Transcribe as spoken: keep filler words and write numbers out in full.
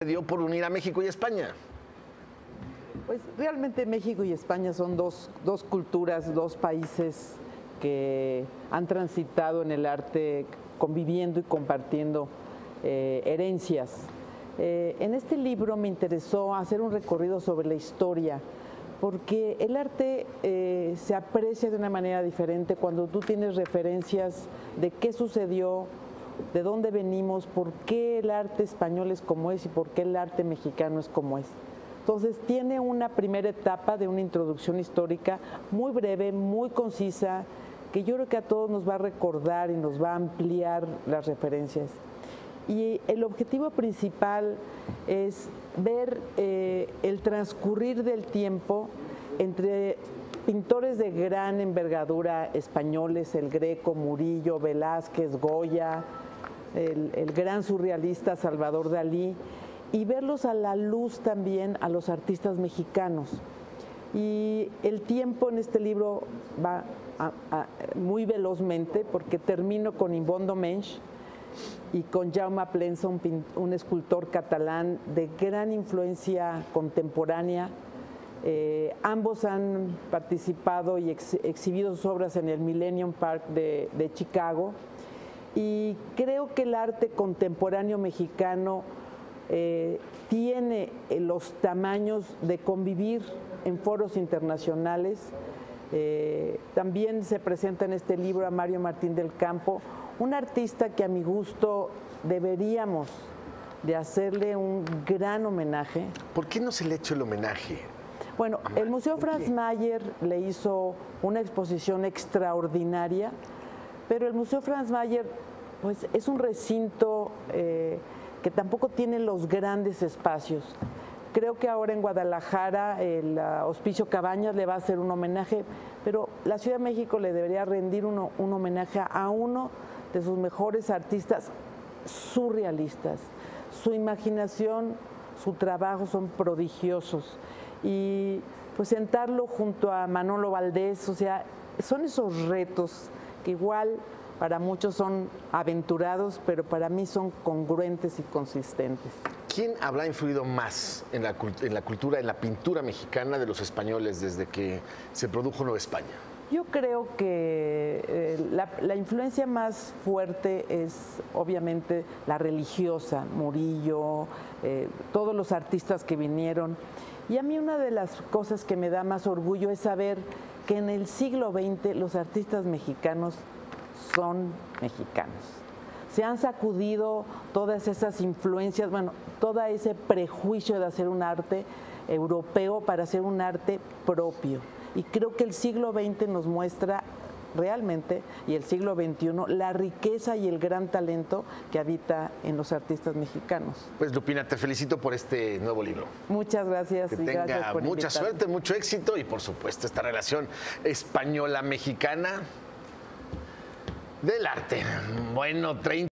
dio por unir a México y España? Pues realmente México y España son dos, dos culturas, dos países que han transitado en el arte conviviendo y compartiendo eh, herencias. Eh, en este libro me interesó hacer un recorrido sobre la historia, porque el arte eh, se aprecia de una manera diferente cuando tú tienes referencias de qué sucedió, de dónde venimos, por qué el arte español es como es y por qué el arte mexicano es como es. Entonces tiene una primera etapa de una introducción histórica muy breve, muy concisa, que yo creo que a todos nos va a recordar y nos va a ampliar las referencias. Y el objetivo principal es ver eh, el transcurrir del tiempo entre pintores de gran envergadura españoles, el Greco, Murillo, Velázquez, Goya, el, el gran surrealista Salvador Dalí, y verlos a la luz también a los artistas mexicanos. Y el tiempo en este libro va a, a, muy velozmente, porque termino con Yvon Domenech y con Jaume Plensa, un, un escultor catalán de gran influencia contemporánea. Eh, ambos han participado y ex, exhibido sus obras en el Millennium Park de, de Chicago, y creo que el arte contemporáneo mexicano eh, tiene los tamaños de convivir en foros internacionales. Eh, también se presenta en este libro a Mario Martín del Campo, un artista que a mi gusto deberíamos de hacerle un gran homenaje. ¿Por qué no se le ha hecho el homenaje? Bueno, el Museo Franz Mayer le hizo una exposición extraordinaria, pero el Museo Franz Mayer pues, es un recinto eh, que tampoco tiene los grandes espacios. Creo que ahora en Guadalajara el uh, Hospicio Cabañas le va a hacer un homenaje, pero la Ciudad de México le debería rendir uno, un homenaje a uno de sus mejores artistas surrealistas. Su imaginación, su trabajo son prodigiosos. Y pues sentarlo junto a Manolo Valdés, o sea, son esos retos que igual para muchos son aventurados, pero para mí son congruentes y consistentes. ¿Quién habrá influido más en la, en la cultura, en la pintura mexicana de los españoles desde que se produjo Nueva España? Yo creo que eh, la, la influencia más fuerte es obviamente la religiosa, Murillo, eh, todos los artistas que vinieron. Y a mí una de las cosas que me da más orgullo es saber que en el siglo veinte los artistas mexicanos son mexicanos. Se han sacudido todas esas influencias, bueno, todo ese prejuicio de hacer un arte europeo para hacer un arte propio. Y creo que el siglo veinte nos muestra realmente, y el siglo veintiuno, la riqueza y el gran talento que habita en los artistas mexicanos. Pues Lupina, te felicito por este nuevo libro. Muchas gracias. Que y tenga gracias por mucha invitarme. suerte, mucho éxito y por supuesto esta relación española-mexicana del arte. Bueno, treinta